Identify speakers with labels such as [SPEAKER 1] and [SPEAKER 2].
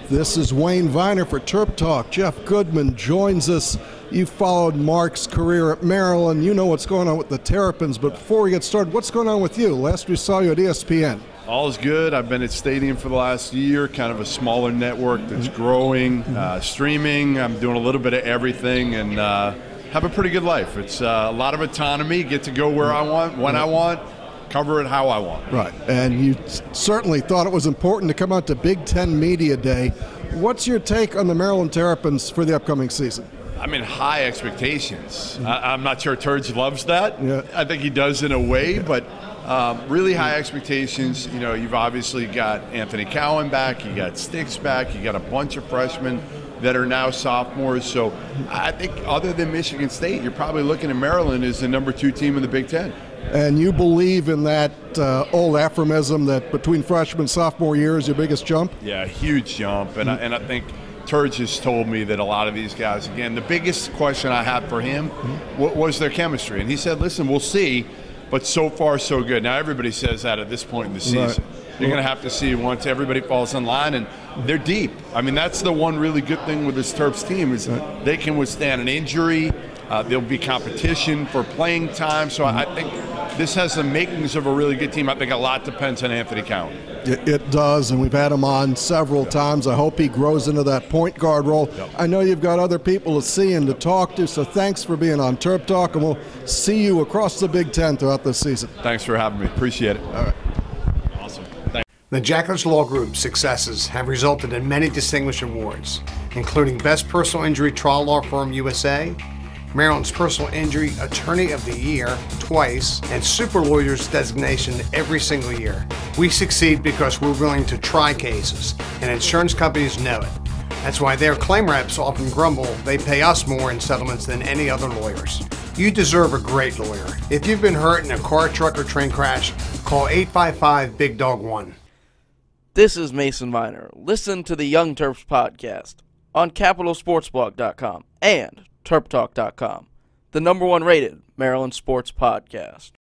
[SPEAKER 1] This is Wayne Viener for TerpTalk. Jeff Goodman joins us. You followed Mark's career at Maryland. You know what's going on with the Terrapins. But before we get started, what's going on with you? Last we saw you at ESPN.
[SPEAKER 2] All is good. I've been at Stadium for the last year, kind of a smaller network that's growing, streaming. I'm doing a little bit of everything and have a pretty good life. It's a lot of autonomy, get to go where I want, when I want, cover it how I want.
[SPEAKER 1] Right, and you certainly thought it was important to come out to Big Ten Media Day. What's your take on the Maryland Terrapins for the upcoming season?
[SPEAKER 2] I mean, high expectations. I'm not sure Turge loves that.
[SPEAKER 1] Yeah.
[SPEAKER 2] I think he does in a way, but really high expectations. You know, you've obviously got Anthony Cowan back, you got Sticks back, you got a bunch of freshmen that are now sophomores. So I think other than Michigan State, you're probably looking at Maryland as the number 2 team in the Big Ten.
[SPEAKER 1] And you believe in that old aphorism that between freshman and sophomore year is your biggest jump?
[SPEAKER 2] Yeah, huge jump. And I think Turge has told me that a lot of these guys, again, the biggest question I had for him was their chemistry. And he said, listen, we'll see, but so far so good. Now everybody says that at this point in the season. Right. You're going to have to see once everybody falls in line, and they're deep. I mean, that's the one really good thing with this Terps team is they can withstand an injury. There'll be competition for playing time. So I think this has the makings of a really good team. I think a lot depends on Anthony Cowan.
[SPEAKER 1] It does, and we've had him on several times. I hope he grows into that point guard role. I know you've got other people to see and to talk to, so thanks for being on Terp Talk, and we'll see you across the Big Ten throughout this season.
[SPEAKER 2] Thanks for having me. Appreciate it.
[SPEAKER 1] All right.
[SPEAKER 2] Awesome.
[SPEAKER 3] The Jackledge Law Group's successes have resulted in many distinguished awards, including Best Personal Injury Trial Law Firm USA, Maryland's Personal Injury Attorney of the Year twice, and Super Lawyers designation every single year. We succeed because we're willing to try cases, and insurance companies know it. That's why their claim reps often grumble they pay us more in settlements than any other lawyers. You deserve a great lawyer. If you've been hurt in a car, truck, or train crash, call 855-BIG-DOG-1.
[SPEAKER 4] This is Mason Viner. Listen to the Young Terps podcast on CapitalSportsBlog.com and TerpTalk.com, the #1 rated Maryland sports podcast.